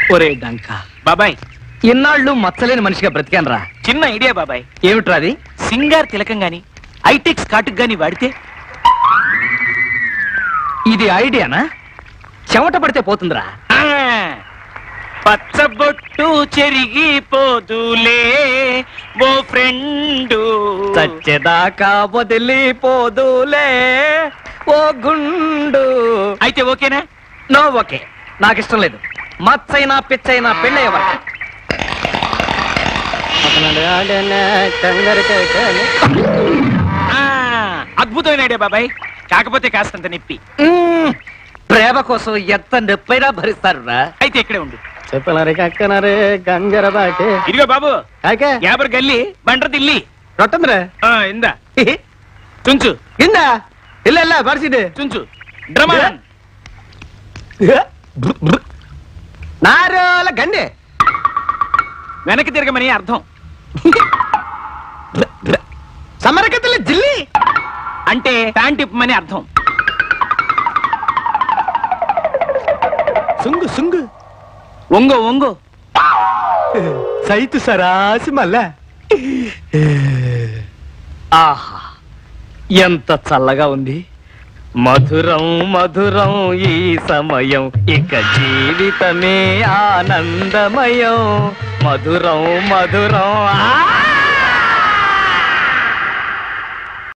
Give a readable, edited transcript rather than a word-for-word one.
ఒరే డంకా బాబాయ్, ఇన్నాళ్ళు మచ్చలేని మనిషిగా బ్రతికానరా. చిన్న ఐడియా బాబాయ్. ఏమిట్రా అది? సింగార్ తిలకం గాని ఐటెక్స్ కాటుకు గాని వాడితే. ఇది ఐడియానా? చెమట పడితే పోతుందిరా. పచ్చబొట్టు చెరిగిపోదులే ఓ ఫ్రెండు, చచ్చేదాకా వదిలిపోదులే ఓ గుండు. అయితే ఓకేనా? నో ఓకే, నాకిష్టం లేదు. మచ్చైనా పిచ్చైనా పెళ్ళయ్యవా. అద్భుతమైన ఐడియా బాబాయ్, కాకపోతే కాస్తంత నొప్పి. ప్రేమ కోసం ఎంత నొప్పైనా భరిస్తారురా. అయితే ఇక్కడే ఉండు. చెప్పనరే గంజర బాటే. ఇదిగో బాబు, యాబర్ గల్లి బండ్ర దిల్లి రొట్టంద్రే ఇందా చుంచు ఇందా ಇಲ್ಲ ಬರ್ಸಿದೆ చుంచు డ్రమన్ నారోల గండే వెనక్కి తిరగమని అర్థం. సమరకతల జిల్లి అంటే ప్యాంట్ ఇప్పమని అర్థం. సుంగు సుంగు ఒంగో ఒంగో సైతు సరాసి మళ్ళా. ఆహా, ఎంత చల్లగా ఉంది. మధురం మధురం ఈ సమయం, ఇక జీవితమే ఆనందమయం. మధురం మధురం.